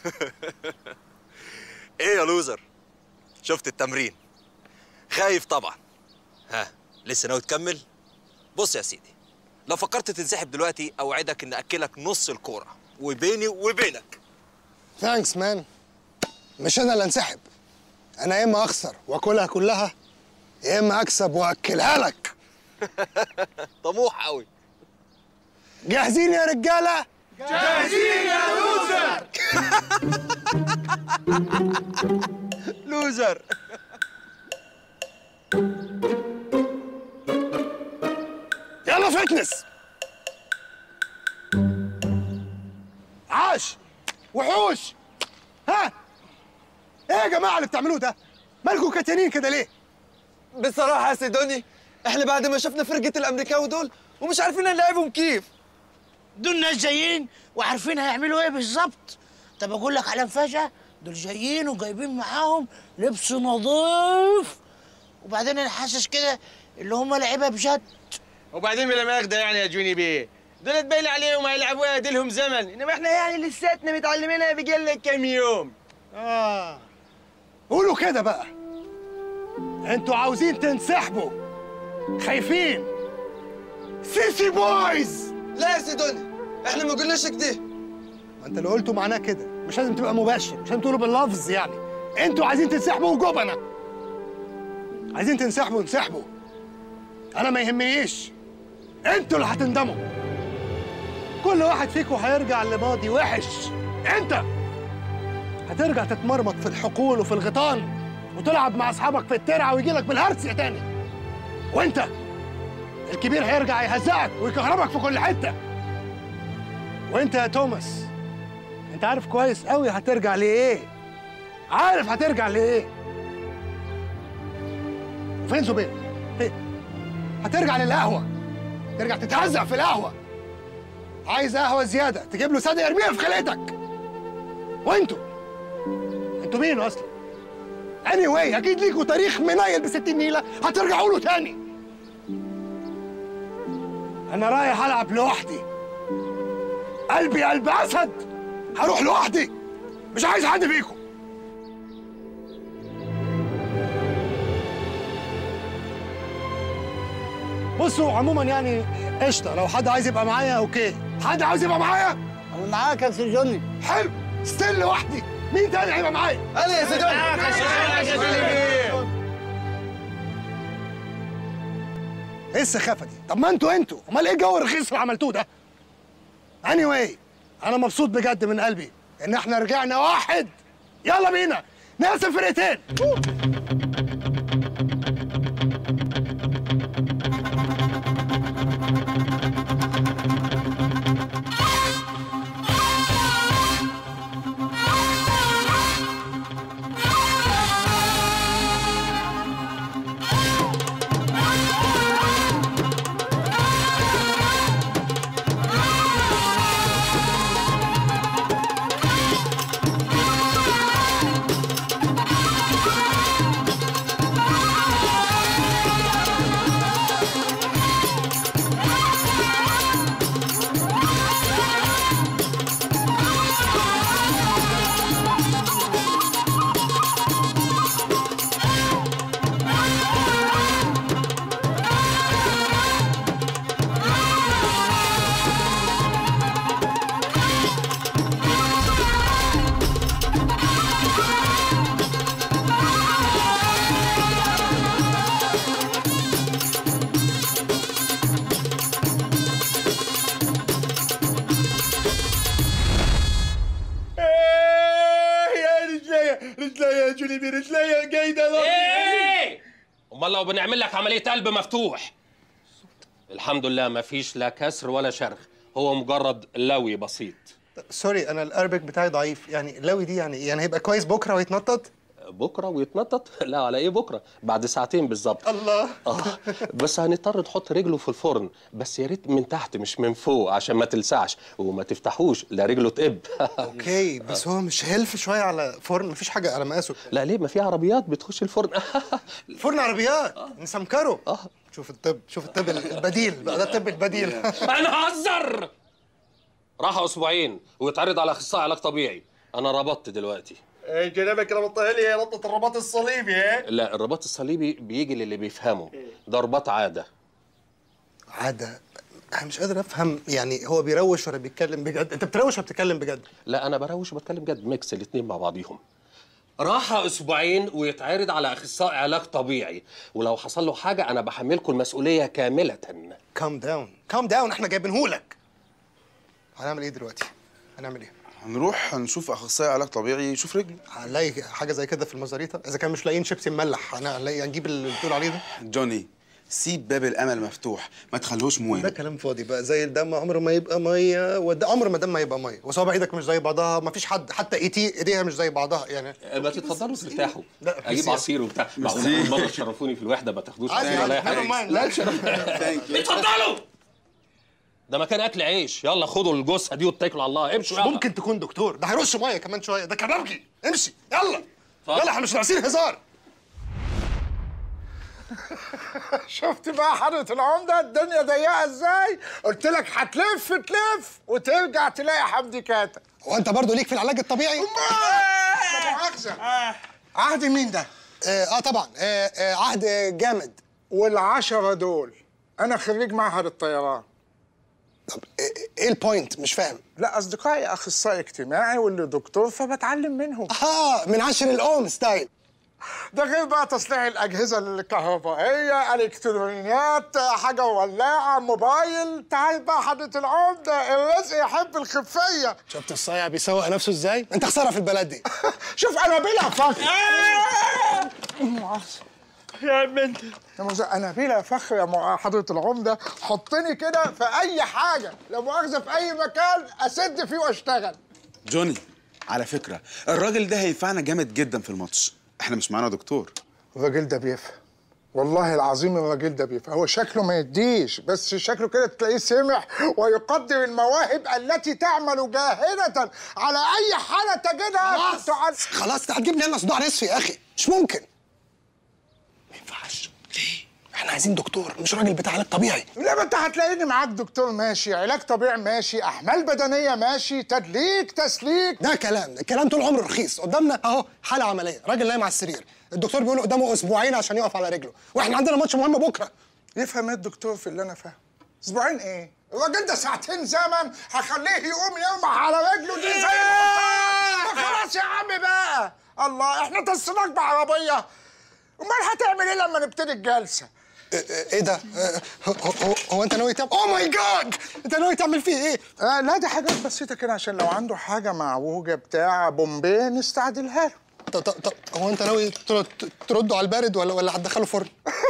ايه يا لوزر؟ شفت التمرين؟ خايف طبعا. ها لسه ناوي تكمل؟ بص يا سيدي، لو فكرت تنسحب دلوقتي اوعدك ان اكلك نص الكوره وبيني وبينك. ثانكس مان. مش انا اللي انسحب، انا يا اما اخسر واكلها كلها يا اما اكسب واكلها لك. طموح قوي. جاهزين يا رجاله؟ جاهزين يا لوزر. لوزر. يلا فتنس. عاش وحوش. ها ايه يا جماعه اللي بتعملوه ده؟ مالكوا كتانين كده ليه؟ بصراحة يا سيدوني احنا بعد ما شفنا فرقة الامريكاوي دول ومش عارفين نلعبهم كيف. دول ناس جايين وعارفين هيعملوا ايه بالظبط. طب اقول لك على مفاجأة، دول جايين وجايبين معاهم لبس نظيف، وبعدين انا حاسس كده اللي هم لعيبه بجد. وبعدين بلا ماخده يعني يا جوني بيه، دول تبين عليهم هيلعبوها ديلهم زمن، انما احنا يعني لساتنا متعلمينها بقالنا كام يوم. قولوا كده بقى، انتوا عاوزين تنسحبوا خايفين سيسي بويز. لا يا سيدوني احنا ما قلناش كده. ما انت اللي قلته معناه كده، مش لازم تبقى مباشر، مش لازم تقوله باللفظ يعني. انتوا عايزين تنسحبوا وجبنه، عايزين تنسحبوا انسحبوا، انا ما يهمنيش، انتوا اللي هتندموا. كل واحد فيكم هيرجع لماضي وحش. انت هترجع تتمرمط في الحقول وفي الغيطان وتلعب مع اصحابك في الترعه ويجي لك بالهرس يا تاني. وانت الكبير هيرجع يهزقك ويكهربك في كل حته. وانت يا توماس انت عارف كويس قوي هترجع لايه، عارف هترجع لايه. وفين زبير؟ فين؟ هترجع للقهوه، ترجع تتهزق في القهوه. عايز قهوه زياده تجيب له ساده يرميها في خلقتك. وانتوا مين اصلا؟ anyway اكيد ليكوا تاريخ منيل ب60 نيله هترجعوا له تاني. انا رايح العب لوحدي، قلبي قلب اسد، هروح لوحدي، مش عايز حد فيكم. بصوا عموما يعني قشطه، لو حد عايز يبقى معايا اوكي. حد عاوز يبقى معايا؟ انا معاك يا سي جوني. حلو، ستيل لوحدي. مين تاني هيبقى معايا؟ انا يا سيدوني. ايه السخافه دي؟ طب ما انتوا امال ايه الجو الرخيص اللي عملتوه ده؟ anyway انا مبسوط بجد من قلبي ان احنا رجعنا واحد. يلا بينا نقسم فرقتين. رجليا يا جوني بيه، رجليا قايده. ايه امال لو بنعمل لك عمليه قلب مفتوح؟ الحمد لله ما فيش لا كسر ولا شرخ، هو مجرد لوي بسيط. سوري انا الاربك بتاعي ضعيف، يعني اللوي دي يعني هيبقى كويس بكره ويتنطط؟ بكره ويتنطط؟ لا على ايه بكره؟ بعد ساعتين بالظبط. الله. بس هنضطر نحط رجله في الفرن، بس يا ريت من تحت مش من فوق عشان ما تلسعش، وما تفتحوش لا رجله تقب. اوكي بس هو مش هيلف شويه على فرن؟ مفيش حاجه على مقاسه؟ لا ليه، ما في عربيات بتخش الفرن. فرن عربيات نسمكره. شوف الطب البديل بقى، ده الطب البديل. انا هزر. راحوا اسبوعين ويتعرض على اخصائي علاج طبيعي، انا ربطت دلوقتي. جنابك ربطها لي ربطه الرباط الصليبي. لا، الرباط الصليبي بيجي للي بيفهمه، ده رباط عاده. عادة؟ انا مش قادر افهم، يعني هو بيروش ولا بيتكلم بجد؟ انت بتروش ولا بتتكلم بجد؟ لا، انا بروش وبتكلم جد، ميكس الاتنين مع بعضيهم. راحة أسبوعين ويتعرض على أخصائي علاج طبيعي، ولو حصل له حاجة أنا بحملكم المسؤولية كاملة. كام داون كام داون، احنا جايبينهولك. هنعمل ايه دلوقتي؟ هنعمل ايه؟ هنروح نشوف اخصائي علاج طبيعي يشوف رجله. هنلاقي حاجه زي كده في المزاريطه؟ اذا كان مش لاقيين شيبسي مملح هنجيب اللي بتقول عليه ده. جوني، سيب باب الامل مفتوح، ما تخلوش ده موهم. كلام فاضي بقى. زي الدم عمره ما يبقى ميه، وده عمر ما دم ما يبقى ميه، وصوابع ايدك مش زي بعضها، ما فيش حد حتى ايديها مش زي بعضها يعني. ما تتفضلوا ترتاحوا. لا، أجيب عصير وبتاع. معقول مرة تشرفوني في الوحدة ما تاخدوش عصير ولا أي حاجة؟ لا اتفضلوا. ده مكان أكل عيش، يلا خدوا الجثة دي واتكلوا على الله، امشوا يلا. ممكن تكون دكتور، ده هيرش ميه كمان شويه، ده كبابجي. امشي يلا اتفضل. يلا، احنا مش ناقصين هزار. شفت بقى حضرة العمدة الدنيا ضيقة ازاي؟ قلت لك هتلف تلف وترجع تلاقي حمدي كاتب. هو انت برضه ليك في العلاج الطبيعي؟ لا مؤاخذة. عهد مين ده؟ طبعا عهد جامد. والعشرة دول أنا خريج معهد الطيران. طب ايه البوينت؟ مش فاهم. لا أصدقائي أخصائي اجتماعي واللي دكتور فبتعلم منهم. من عشر الأم ستايل. ده غير بقى تصليح الأجهزة الكهربائية، إلكترونيات، حاجة ولاعة، موبايل. تعال بقى حضرة العمدة، الرزق يحب الخفية. شفت الصايع بيسوق نفسه ازاي؟ انت خسارة في البلد دي. شوف أنا بلا فخر. يا عم انت انا بلا فخر يا حضرة العمدة. حطني كده في أي حاجة، لا مؤاخذة، في أي مكان أسد فيه وأشتغل. جوني، على فكره الراجل ده هينفعنا جامد جدا في الماتش، احنا مش معانا دكتور. الراجل ده بيفهم، والله العظيم الراجل ده بيفهم. هو شكله ما يديش، بس شكله كده تلاقيه سمح ويقدر المواهب التي تعمل جاهدة على أي حالة تجدها. خلاص انت هتجيب لنا صداع نصفي يا أخي، مش ممكن. ما ينفعش. ليه؟ احنا عايزين دكتور مش راجل بتاع علاج طبيعي. لا، ما انت هتلاقيني معاك دكتور ماشي، علاج طبيعي ماشي، احمال بدنيه ماشي، تدليك تسليك. ده الكلام طول عمره رخيص. قدامنا اهو حاله عمليه، راجل نايم على السرير، الدكتور بيقول قدامه اسبوعين عشان يقف على رجله، واحنا عندنا ماتش مهم بكره. يفهم ايه الدكتور في اللي انا فاهمه؟ اسبوعين ايه؟ الراجل ده ساعتين زمن هخليه يقوم يرمح على رجله دي زي القطار. خلاص يا عم بقى، الله احنا تصناك بعربيه. امال هتعمل ايه لما نبتدي الجلسه؟ ايه ده؟ هو انت ناوي تعمل؟ اوه ماي جاد، انت ناوي تعمل فيه ايه؟ لا دي حاجات بسيطه كده، عشان لو عنده حاجه معوجه بتاع بومبيه نستعدلها له. طب هو انت ناوي ترده على البارد ولا هتدخله فرن؟